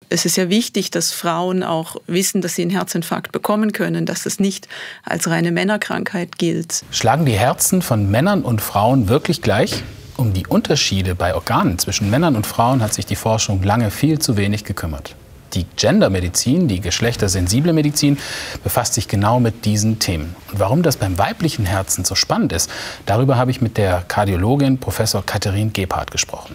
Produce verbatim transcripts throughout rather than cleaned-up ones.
es ist ja wichtig, dass Frauen auch wissen, dass sie einen Herzinfarkt bekommen können, dass es nicht als reine Männerkrankheit gilt. Schlagen die Herzen von Männern und Frauen wirklich gleich? Um die Unterschiede bei Organen zwischen Männern und Frauen hat sich die Forschung lange viel zu wenig gekümmert. Die Gendermedizin, die geschlechtersensible Medizin, befasst sich genau mit diesen Themen. Und warum das beim weiblichen Herzen so spannend ist, darüber habe ich mit der Kardiologin Professor Katharin Gebhardt gesprochen.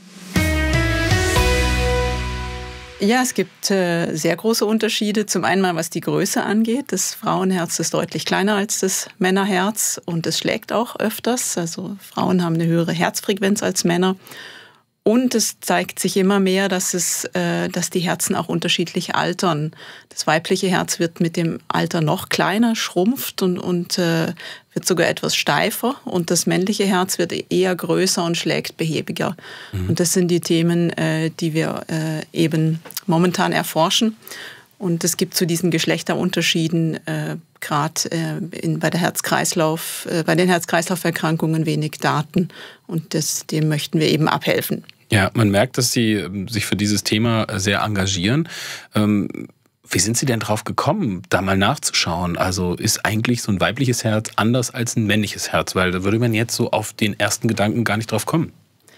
Ja, es gibt äh, sehr große Unterschiede. Zum einen mal, was die Größe angeht. Das Frauenherz ist deutlich kleiner als das Männerherz und es schlägt auch öfters. Also Frauen haben eine höhere Herzfrequenz als Männer. Und es zeigt sich immer mehr, dass, es, äh, dass die Herzen auch unterschiedlich altern. Das weibliche Herz wird mit dem Alter noch kleiner, schrumpft und, und äh, wird sogar etwas steifer. Und das männliche Herz wird eher größer und schlägt behäbiger. Mhm. Und das sind die Themen, äh, die wir äh, eben momentan erforschen. Und es gibt zu diesen Geschlechterunterschieden äh, gerade äh, bei der Herz-Kreislauf, äh, bei den Herz-Kreislauf-Erkrankungen wenig Daten. Und das, dem möchten wir eben abhelfen. Ja, man merkt, dass Sie sich für dieses Thema sehr engagieren. Ähm, wie sind Sie denn drauf gekommen, da mal nachzuschauen? Also ist eigentlich so ein weibliches Herz anders als ein männliches Herz? Weil da würde man jetzt so auf den ersten Gedanken gar nicht drauf kommen.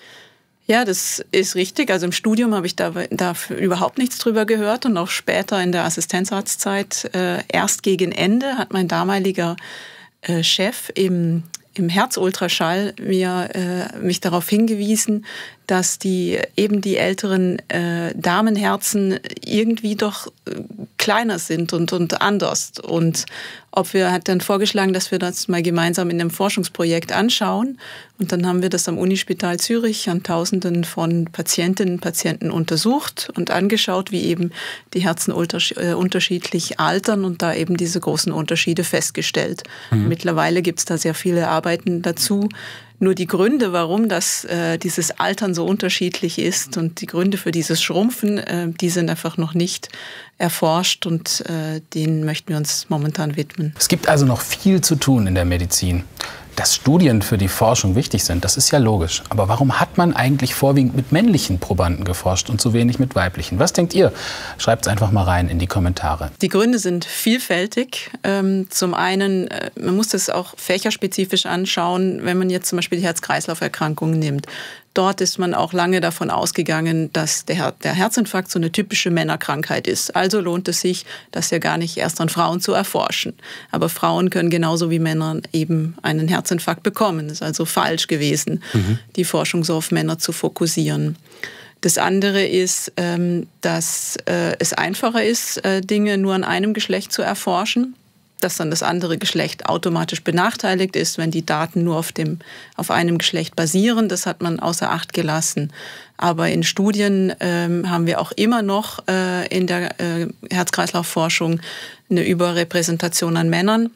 Ja, das ist richtig. Also im Studium habe ich da, da überhaupt nichts drüber gehört und auch später in der Assistenzarztzeit, äh, erst gegen Ende, hat mein damaliger äh, Chef im im Herzultraschall mir, äh, mich darauf hingewiesen, dass die eben die älteren äh, Damenherzen irgendwie doch äh, kleiner sind und, und anders. Und ob wir, hat dann vorgeschlagen, dass wir das mal gemeinsam in einem Forschungsprojekt anschauen. Und dann haben wir das am Unispital Zürich an Tausenden von Patientinnen und Patienten untersucht und angeschaut, wie eben die Herzen unterschied- äh, unterschiedlich altern und da eben diese großen Unterschiede festgestellt. Mhm. Mittlerweile gibt es da sehr viele Arbeiten dazu. Nur die Gründe, warum das, äh, dieses Altern so unterschiedlich ist und die Gründe für dieses Schrumpfen, äh, die sind einfach noch nicht erforscht und äh, denen möchten wir uns momentan widmen. Es gibt also noch viel zu tun in der Medizin. Dass Studien für die Forschung wichtig sind, das ist ja logisch. Aber warum hat man eigentlich vorwiegend mit männlichen Probanden geforscht und zu wenig mit weiblichen? Was denkt ihr? Schreibt es einfach mal rein in die Kommentare. Die Gründe sind vielfältig. Zum einen, man muss das auch fächerspezifisch anschauen, wenn man jetzt zum Beispiel die Herz-Kreislauf-Erkrankungen nimmt. Dort ist man auch lange davon ausgegangen, dass der, der Herzinfarkt so eine typische Männerkrankheit ist. Also lohnt es sich, das ja gar nicht erst an Frauen zu erforschen. Aber Frauen können genauso wie Männer eben einen Herzinfarkt bekommen. Es ist also falsch gewesen, mhm. die Forschung so auf Männer zu fokussieren. Das andere ist, dass es einfacher ist, Dinge nur an einem Geschlecht zu erforschen. Dass dann das andere Geschlecht automatisch benachteiligt ist, wenn die Daten nur auf, dem, auf einem Geschlecht basieren. Das hat man außer Acht gelassen. Aber in Studien ähm, haben wir auch immer noch äh, in der äh, Herz-Kreislauf-Forschung eine Überrepräsentation an Männern.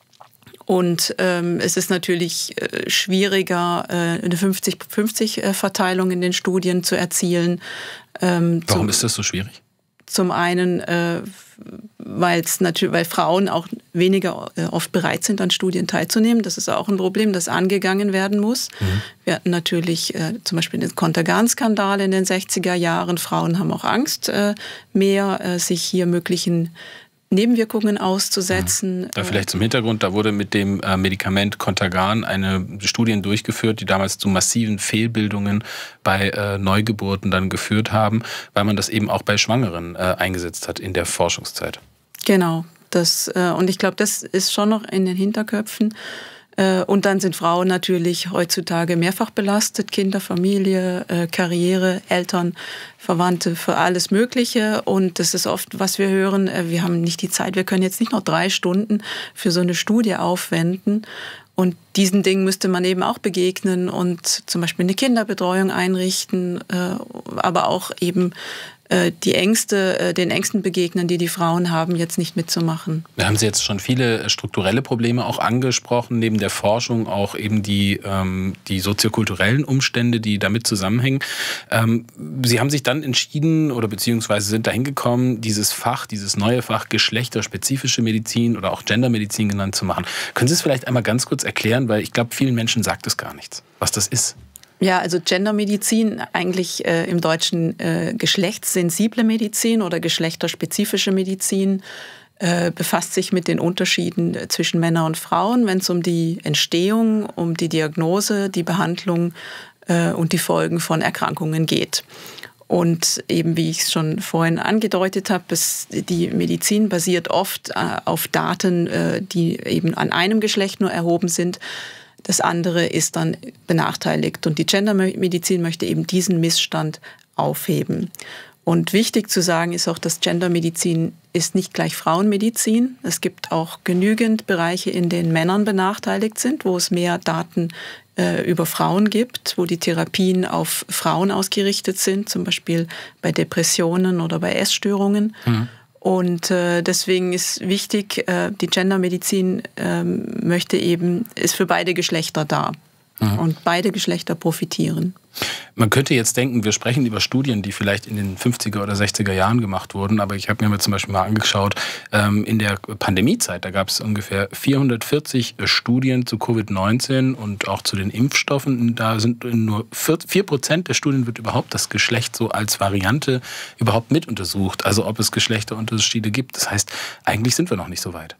Und ähm, es ist natürlich äh, schwieriger, äh, eine fünfzig fünfzig Verteilung in den Studien zu erzielen. Ähm, Warum ist das so schwierig? Zum einen, äh, weil's natürlich, weil Frauen auch weniger äh, oft bereit sind, an Studien teilzunehmen. Das ist auch ein Problem, das angegangen werden muss. Mhm. Wir hatten natürlich äh, zum Beispiel den Contergan-Skandal in den sechziger Jahren. Frauen haben auch Angst, äh, mehr äh, sich hier möglichen Nebenwirkungen auszusetzen. Da vielleicht zum Hintergrund, da wurde mit dem Medikament Contergan eine Studien durchgeführt, die damals zu massiven Fehlbildungen bei äh, Neugeburten dann geführt haben, weil man das eben auch bei Schwangeren äh, eingesetzt hat in der Forschungszeit. Genau, das, äh, und ich glaube, das ist schon noch in den Hinterköpfen. Und dann sind Frauen natürlich heutzutage mehrfach belastet, Kinder, Familie, Karriere, Eltern, Verwandte, für alles Mögliche. Und das ist oft, was wir hören, wir haben nicht die Zeit, wir können jetzt nicht noch drei Stunden für so eine Studie aufwenden. Und diesen Dingen müsste man eben auch begegnen und zum Beispiel eine Kinderbetreuung einrichten, aber auch eben die Ängste, den Ängsten begegnen, die die Frauen haben, jetzt nicht mitzumachen. Da haben Sie jetzt schon viele strukturelle Probleme auch angesprochen, neben der Forschung auch eben die, ähm, die soziokulturellen Umstände, die damit zusammenhängen. Ähm, Sie haben sich dann entschieden oder beziehungsweise sind dahin gekommen, dieses Fach, dieses neue Fach geschlechterspezifische Medizin oder auch Gendermedizin genannt zu machen. Können Sie es vielleicht einmal ganz kurz erklären, weil ich glaube, vielen Menschen sagt es gar nichts, was das ist? Ja, also Gendermedizin, eigentlich äh, im Deutschen äh, geschlechtssensible Medizin oder geschlechterspezifische Medizin, äh, befasst sich mit den Unterschieden zwischen Männern und Frauen, wenn es um die Entstehung, um die Diagnose, die Behandlung äh, und die Folgen von Erkrankungen geht. Und eben, wie ich es schon vorhin angedeutet habe, die Medizin basiert oft äh, auf Daten, äh, die eben an einem Geschlecht nur erhoben sind. Das andere ist dann benachteiligt. Und die Gendermedizin möchte eben diesen Missstand aufheben. Und wichtig zu sagen ist auch, dass Gendermedizin ist nicht gleich Frauenmedizin. Es gibt auch genügend Bereiche, in denen Männern benachteiligt sind, wo es mehr Daten äh, über Frauen gibt, wo die Therapien auf Frauen ausgerichtet sind, zum Beispiel bei Depressionen oder bei Essstörungen. Mhm. Und äh, deswegen ist wichtig, äh, die Gendermedizin äh, möchte eben, ist für beide Geschlechter da. Mhm. Und beide Geschlechter profitieren. Man könnte jetzt denken, wir sprechen über Studien, die vielleicht in den fünfziger oder sechziger Jahren gemacht wurden, aber ich habe mir zum Beispiel mal angeschaut, in der Pandemiezeit, da gab es ungefähr vierhundertvierzig Studien zu Covid neunzehn und auch zu den Impfstoffen. Da sind nur vier Prozent der Studien wird überhaupt das Geschlecht so als Variante überhaupt mit untersucht, also ob es Geschlechterunterschiede gibt. Das heißt, eigentlich sind wir noch nicht so weit.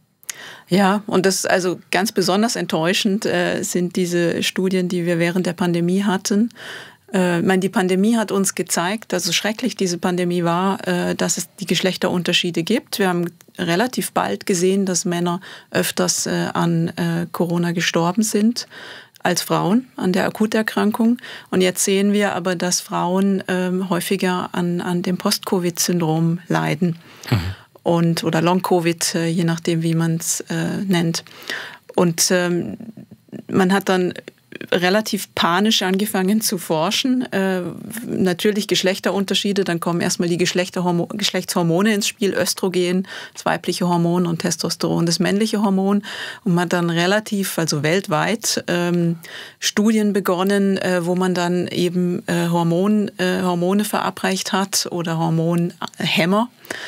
Ja, und das also ganz besonders enttäuschend äh, sind diese Studien, die wir während der Pandemie hatten. Äh, ich meine, die Pandemie hat uns gezeigt, also schrecklich diese Pandemie war, äh, dass es die Geschlechterunterschiede gibt. Wir haben relativ bald gesehen, dass Männer öfters äh, an äh, Corona gestorben sind als Frauen an der Akuterkrankung. Und jetzt sehen wir aber, dass Frauen äh, häufiger an, an dem Post-Covid-Syndrom leiden. Mhm. Und, oder Long-Covid, je nachdem, wie man es äh, nennt. Und ähm, man hat dann relativ panisch angefangen zu forschen. Äh, natürlich Geschlechterunterschiede, dann kommen erstmal die Geschlechtshormone ins Spiel, Östrogen, das weibliche Hormon, und Testosteron, das männliche Hormon. Und man hat dann relativ, also weltweit, ähm, Studien begonnen, äh, wo man dann eben äh, Hormon, äh, Hormone verabreicht hat oder Hormonhämmer.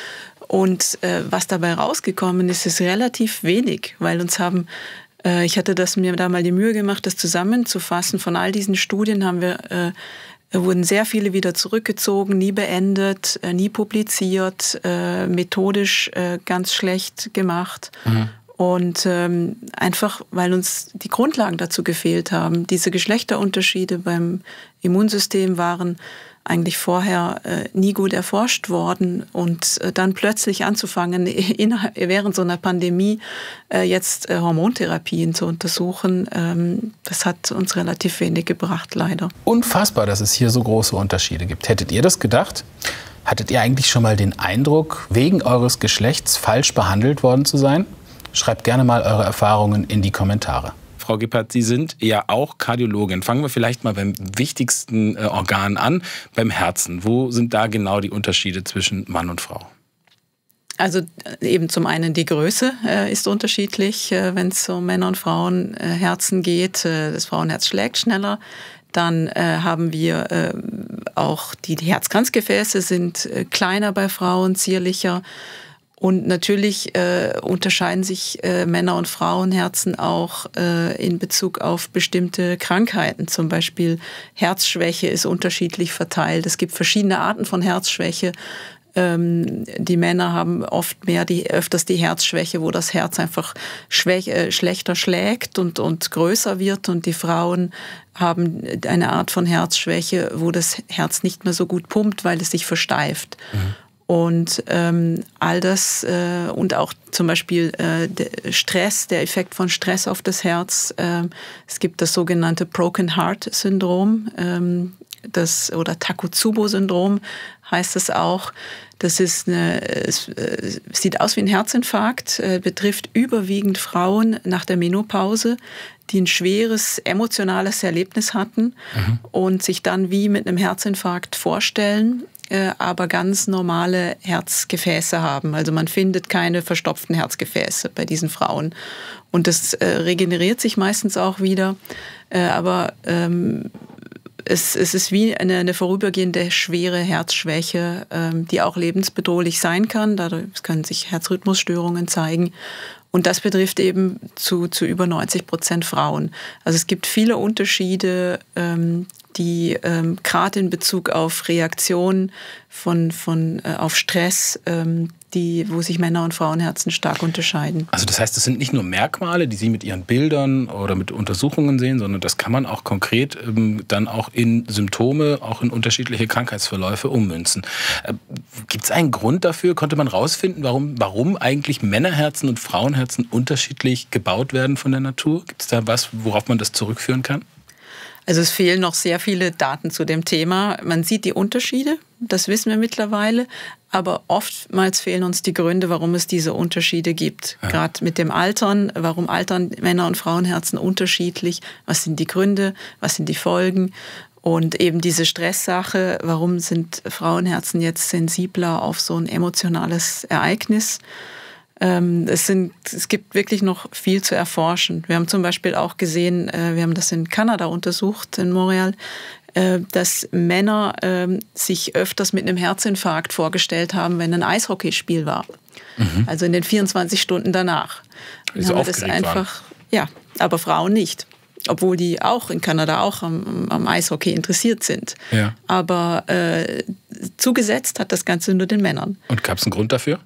Und äh, was dabei rausgekommen ist, ist relativ wenig, weil uns haben, äh, ich hatte das mir da mal die Mühe gemacht, das zusammenzufassen. Von all diesen Studien haben wir, äh, wurden sehr viele wieder zurückgezogen, nie beendet, äh, nie publiziert, äh, methodisch äh, ganz schlecht gemacht. Mhm. Und ähm, einfach, weil uns die Grundlagen dazu gefehlt haben. Diese Geschlechterunterschiede beim Immunsystem waren eigentlich vorher äh, nie gut erforscht worden, und äh, dann plötzlich anzufangen, in, während so einer Pandemie äh, jetzt äh, Hormontherapien zu untersuchen, ähm, das hat uns relativ wenig gebracht, leider. Unfassbar, dass es hier so große Unterschiede gibt. Hättet ihr das gedacht? Hattet ihr eigentlich schon mal den Eindruck, wegen eures Geschlechts falsch behandelt worden zu sein? Schreibt gerne mal eure Erfahrungen in die Kommentare. Frau Gebhardt, Sie sind ja auch Kardiologin. Fangen wir vielleicht mal beim wichtigsten äh, Organ an, beim Herzen. Wo sind da genau die Unterschiede zwischen Mann und Frau? Also eben zum einen die Größe äh, ist unterschiedlich, äh, wenn es um Männer- und Frauenherzen äh, geht. Äh, das Frauenherz schlägt schneller. Dann äh, haben wir äh, auch die, die Herzkranzgefäße sind äh, kleiner bei Frauen, zierlicher. Und natürlich äh, unterscheiden sich äh, Männer- und Frauenherzen auch äh, in Bezug auf bestimmte Krankheiten. Zum Beispiel Herzschwäche ist unterschiedlich verteilt. Es gibt verschiedene Arten von Herzschwäche. Ähm, die Männer haben oft mehr die, öfters die Herzschwäche, wo das Herz einfach schwäch, äh, schlechter schlägt und, und größer wird. Und die Frauen haben eine Art von Herzschwäche, wo das Herz nicht mehr so gut pumpt, weil es sich versteift. Mhm. Und ähm, all das äh, und auch zum Beispiel äh, der Stress, der Effekt von Stress auf das Herz. Äh, es gibt das sogenannte Broken Heart Syndrom, ähm, das, oder Takotsubo-Syndrom heißt es auch. Das ist eine, es äh, sieht aus wie ein Herzinfarkt, äh, betrifft überwiegend Frauen nach der Menopause, die ein schweres emotionales Erlebnis hatten mhm. und sich dann wie mit einem Herzinfarkt vorstellen, äh, aber ganz normale Herzgefäße haben. Also man findet keine verstopften Herzgefäße bei diesen Frauen. Und das äh, regeneriert sich meistens auch wieder. Äh, aber ähm, es, es ist wie eine, eine vorübergehende schwere Herzschwäche, ähm, die auch lebensbedrohlich sein kann. Dadurch können sich Herzrhythmusstörungen zeigen. Und das betrifft eben zu, zu über neunzig Prozent Frauen. Also es gibt viele Unterschiede ähm, die ähm, gerade in Bezug auf Reaktionen von, von, äh, auf Stress, ähm, die, wo sich Männer- und Frauenherzen stark unterscheiden. Also das heißt, das sind nicht nur Merkmale, die Sie mit Ihren Bildern oder mit Untersuchungen sehen, sondern das kann man auch konkret ähm, dann auch in Symptome, auch in unterschiedliche Krankheitsverläufe ummünzen. Äh, Gibt es einen Grund dafür? Konnte man rausfinden, warum, warum eigentlich Männerherzen und Frauenherzen unterschiedlich gebaut werden von der Natur? Gibt es da was, worauf man das zurückführen kann? Also es fehlen noch sehr viele Daten zu dem Thema. Man sieht die Unterschiede, das wissen wir mittlerweile, aber oftmals fehlen uns die Gründe, warum es diese Unterschiede gibt. Ja. Gerade mit dem Altern, warum altern Männer- und Frauenherzen unterschiedlich, was sind die Gründe, was sind die Folgen und eben diese Stresssache, warum sind Frauenherzen jetzt sensibler auf so ein emotionales Ereignis. Es, sind, es gibt wirklich noch viel zu erforschen. Wir haben zum Beispiel auch gesehen, wir haben das in Kanada untersucht, in Montreal, dass Männer sich öfters mit einem Herzinfarkt vorgestellt haben, wenn ein Eishockeyspiel war. Mhm. Also in den vierundzwanzig Stunden danach. Dann haben wir das einfach, waren. Ja, aber Frauen nicht. Obwohl die auch in Kanada auch am, am Eishockey interessiert sind. Ja. Aber äh, zugesetzt hat das Ganze nur den Männern. Und gab es einen Grund dafür?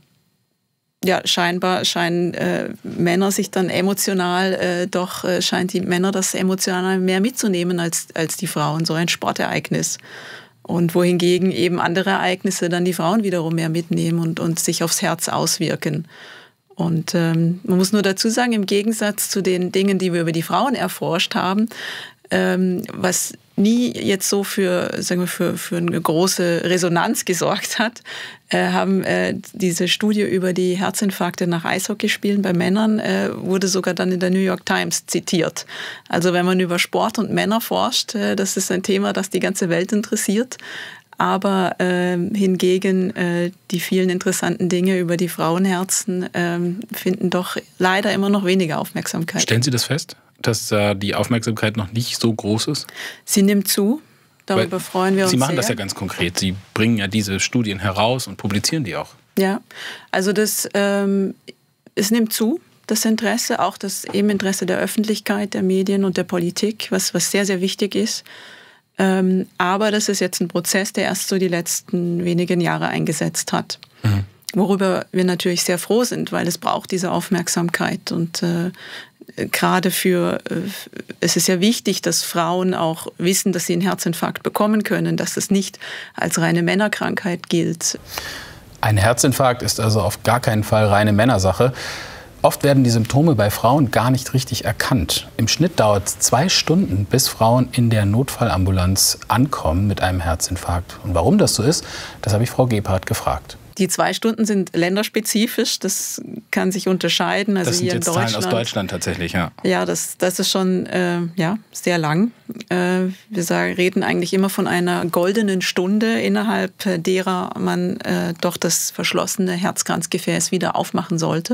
Ja, scheinbar scheinen äh, Männer sich dann emotional, äh, doch äh, scheint die Männer das emotional mehr mitzunehmen als, als die Frauen, so ein Sportereignis. Und wohingegen eben andere Ereignisse dann die Frauen wiederum mehr mitnehmen und, und sich aufs Herz auswirken. Und ähm, man muss nur dazu sagen, im Gegensatz zu den Dingen, die wir über die Frauen erforscht haben, ähm, was nie jetzt so für, sagen wir, für, für eine große Resonanz gesorgt hat, äh, haben äh, diese Studie über die Herzinfarkte nach Eishockeyspielen bei Männern äh, wurde sogar dann in der New York Times zitiert. Also wenn man über Sport und Männer forscht, äh, das ist ein Thema, das die ganze Welt interessiert. Aber äh, hingegen äh, die vielen interessanten Dinge über die Frauenherzen äh, finden doch leider immer noch weniger Aufmerksamkeit. Stellen Sie das fest, dass äh, die Aufmerksamkeit noch nicht so groß ist? Sie nimmt zu. Darüber Weil freuen wir uns Sie machen sehr. Das ja ganz konkret. Sie bringen ja diese Studien heraus und publizieren die auch. Ja, also das, ähm, es nimmt zu, das Interesse, auch das eben Interesse der Öffentlichkeit, der Medien und der Politik, was, was sehr, sehr wichtig ist. Ähm, aber das ist jetzt ein Prozess, der erst so die letzten wenigen Jahre eingesetzt hat. Mhm. Worüber wir natürlich sehr froh sind, weil es braucht diese Aufmerksamkeit. Und äh, gerade für, äh, es ist ja wichtig, dass Frauen auch wissen, dass sie einen Herzinfarkt bekommen können, dass es nicht als reine Männerkrankheit gilt. Ein Herzinfarkt ist also auf gar keinen Fall reine Männersache. Oft werden die Symptome bei Frauen gar nicht richtig erkannt. Im Schnitt dauert es zwei Stunden, bis Frauen in der Notfallambulanz ankommen mit einem Herzinfarkt. Und warum das so ist, das habe ich Frau Gebhardt gefragt. Die zwei Stunden sind länderspezifisch, das kann sich unterscheiden. Also das sind hier jetzt in Deutschland, Zahlen aus Deutschland tatsächlich, ja. Ja, das, das ist schon äh, ja, sehr lang. Äh, wir sagen, reden eigentlich immer von einer goldenen Stunde, innerhalb derer man äh, doch das verschlossene Herzkranzgefäß wieder aufmachen sollte.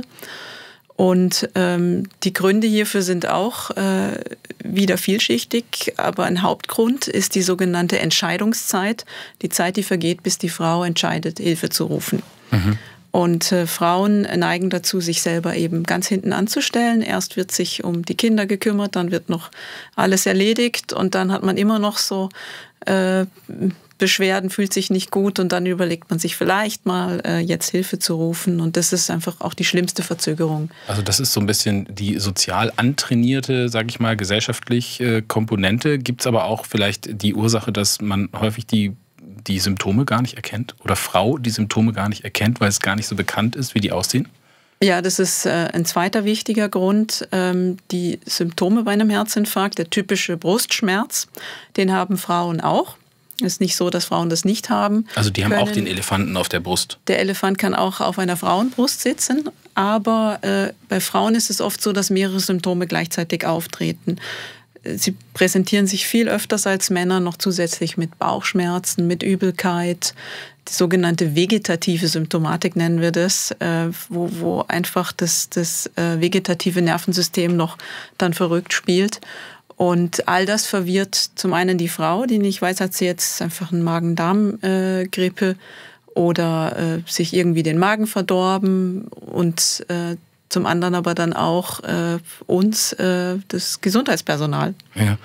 Und ähm, die Gründe hierfür sind auch äh, wieder vielschichtig, aber ein Hauptgrund ist die sogenannte Entscheidungszeit, die Zeit, die vergeht, bis die Frau entscheidet, Hilfe zu rufen. Mhm. Und äh, Frauen neigen dazu, sich selber eben ganz hinten anzustellen. Erst wird sich um die Kinder gekümmert, dann wird noch alles erledigt und dann hat man immer noch so äh, Beschwerden, fühlt sich nicht gut und dann überlegt man sich vielleicht mal, äh, jetzt Hilfe zu rufen. Und das ist einfach auch die schlimmste Verzögerung. Also das ist so ein bisschen die sozial antrainierte, sage ich mal, gesellschaftliche Komponente. Gibt es aber auch vielleicht die Ursache, dass man häufig die, die Symptome gar nicht erkennt oder Frau die Symptome gar nicht erkennt, weil es gar nicht so bekannt ist, wie die aussehen? Ja, das ist äh, ein zweiter wichtiger Grund. Ähm, die Symptome bei einem Herzinfarkt, der typische Brustschmerz, den haben Frauen auch. Es ist nicht so, dass Frauen das nicht haben. Also die haben können. Auch den Elefanten auf der Brust. Der Elefant kann auch auf einer Frauenbrust sitzen, aber äh, bei Frauen ist es oft so, dass mehrere Symptome gleichzeitig auftreten. Sie präsentieren sich viel öfters als Männer noch zusätzlich mit Bauchschmerzen, mit Übelkeit, die sogenannte vegetative Symptomatik nennen wir das, äh, wo, wo einfach das, das äh, vegetative Nervensystem noch dann verrückt spielt. Und all das verwirrt zum einen die Frau, die nicht weiß, hat sie jetzt einfach eine Magen-Darm-Grippe äh, oder äh, sich irgendwie den Magen verdorben und äh, zum anderen aber dann auch äh, uns, äh, das Gesundheitspersonal. Ja.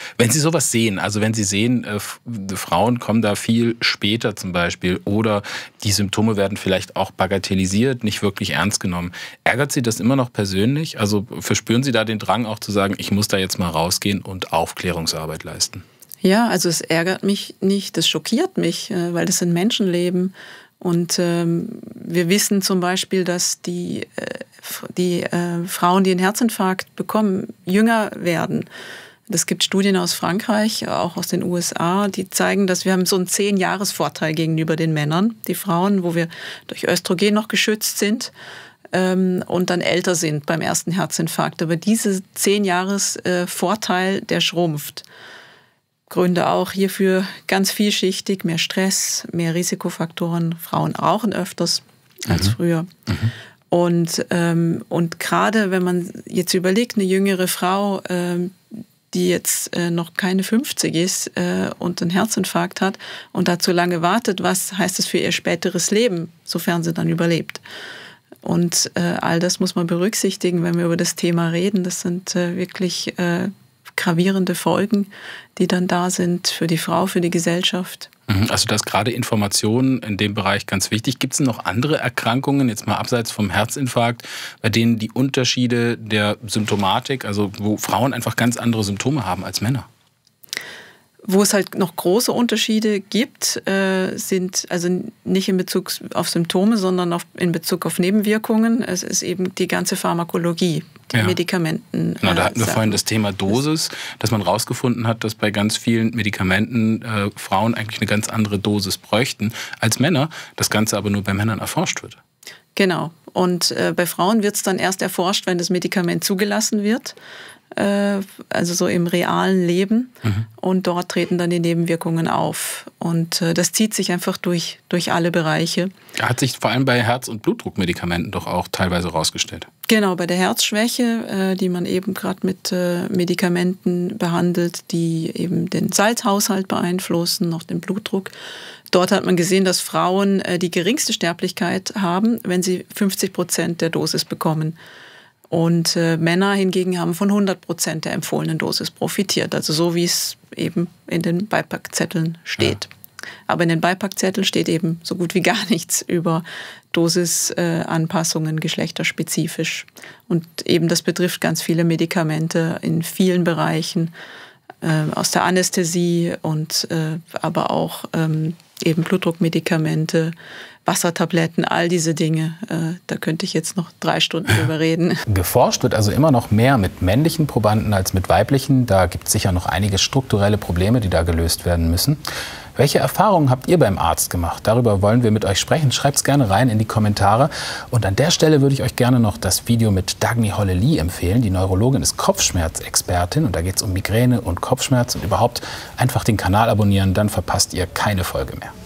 Wenn Sie sowas sehen, also wenn Sie sehen, äh, Frauen kommen da viel später zum Beispiel oder die Symptome werden vielleicht auch bagatellisiert, nicht wirklich ernst genommen, ärgert Sie das immer noch persönlich? Also verspüren Sie da den Drang auch zu sagen, ich muss da jetzt mal rausgehen und Aufklärungsarbeit leisten? Ja, also es ärgert mich nicht, das schockiert mich, weil das sind Menschenleben. Und ähm, wir wissen zum Beispiel, dass die, äh, die äh, Frauen, die einen Herzinfarkt bekommen, jünger werden. Es gibt Studien aus Frankreich, auch aus den U S A, die zeigen, dass wir haben so einen zehn-Jahres-Vorteil gegenüber den Männern, die Frauen, wo wir durch Östrogen noch geschützt sind ähm, und dann älter sind beim ersten Herzinfarkt. Aber dieser zehn-Jahres-Vorteil, der schrumpft. Gründe auch hierfür ganz vielschichtig, mehr Stress, mehr Risikofaktoren. Frauen rauchen öfters als mhm. früher. Mhm. Und, ähm, und gerade wenn man jetzt überlegt, eine jüngere Frau, ähm, die jetzt äh, noch keine fünfzig ist äh, und einen Herzinfarkt hat und dazu lange wartet, was heißt das für ihr späteres Leben, sofern sie dann überlebt? Und äh, all das muss man berücksichtigen, wenn wir über das Thema reden. Das sind äh, wirklich äh, gravierende Folgen, die dann da sind für die Frau, für die Gesellschaft. Also das gerade Informationen in dem Bereich ganz wichtig. Gibt es noch andere Erkrankungen, jetzt mal abseits vom Herzinfarkt, bei denen die Unterschiede der Symptomatik, also wo Frauen einfach ganz andere Symptome haben als Männer? Wo es halt noch große Unterschiede gibt, äh, sind also nicht in Bezug auf Symptome, sondern auf, in Bezug auf Nebenwirkungen. Es ist eben die ganze Pharmakologie, die ja. Medikamenten. Genau, da hatten wir äh, vorhin das Thema Dosis, dass man herausgefunden hat, dass bei ganz vielen Medikamenten äh, Frauen eigentlich eine ganz andere Dosis bräuchten als Männer. Das Ganze aber nur bei Männern erforscht wird. Genau. Und äh, bei Frauen wird es dann erst erforscht, wenn das Medikament zugelassen wird. Also so im realen Leben. Mhm. Und dort treten dann die Nebenwirkungen auf. Und das zieht sich einfach durch, durch alle Bereiche. Hat sich vor allem bei Herz- und Blutdruckmedikamenten doch auch teilweise rausgestellt. Genau, bei der Herzschwäche, die man eben gerade mit Medikamenten behandelt, die eben den Salzhaushalt beeinflussen, noch den Blutdruck. Dort hat man gesehen, dass Frauen die geringste Sterblichkeit haben, wenn sie fünfzig Prozent der Dosis bekommen. Und äh, Männer hingegen haben von hundert Prozent der empfohlenen Dosis profitiert. Also so, wie es eben in den Beipackzetteln steht. Ja. Aber in den Beipackzetteln steht eben so gut wie gar nichts über Dosisanpassungen, äh, geschlechterspezifisch. Und eben das betrifft ganz viele Medikamente in vielen Bereichen, äh, aus der Anästhesie und äh, aber auch ähm, eben Blutdruckmedikamente, Wassertabletten, all diese Dinge. Äh, da könnte ich jetzt noch drei Stunden drüber reden. Geforscht wird also immer noch mehr mit männlichen Probanden als mit weiblichen. Da gibt es sicher noch einige strukturelle Probleme, die da gelöst werden müssen. Welche Erfahrungen habt ihr beim Arzt gemacht? Darüber wollen wir mit euch sprechen. Schreibt es gerne rein in die Kommentare. Und an der Stelle würde ich euch gerne noch das Video mit Dagny Holle-Lee empfehlen. Die Neurologin ist Kopfschmerzexpertin und da geht es um Migräne und Kopfschmerz. Und überhaupt einfach den Kanal abonnieren, dann verpasst ihr keine Folge mehr.